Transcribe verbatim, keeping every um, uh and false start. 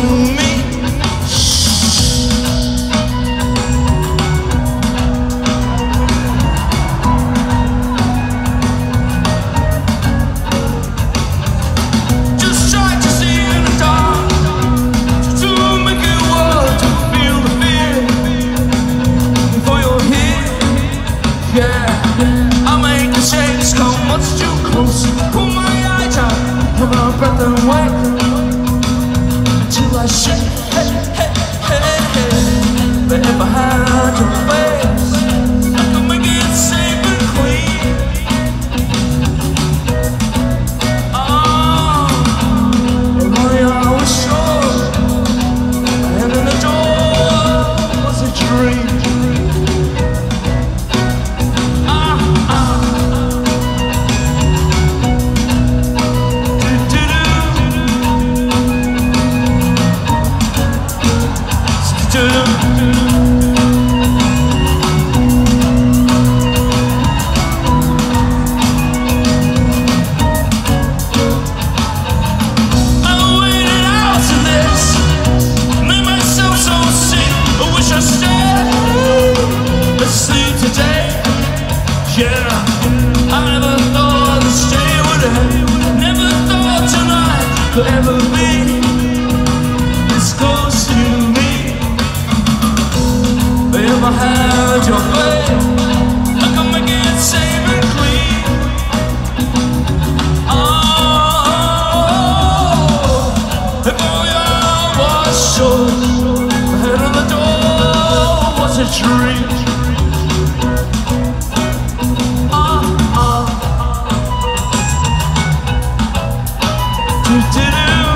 me. Just try to see in the dark, to make it work, to feel the fear before you're here. Yeah, I make the shakes come much too close. Pull my eyes out, have my breath and wait until I shake. Hey, hey, hey, hey. But if I had your face, I could make it safe and clean. Oh, and only I was sure my head in the door was a dream. Yeah, I never thought this day would end. Never thought tonight could ever be this close to me. But if I had your faith, I could make it safe and clean. Oh, if only I was sure the head of the door was a dream. Do do do.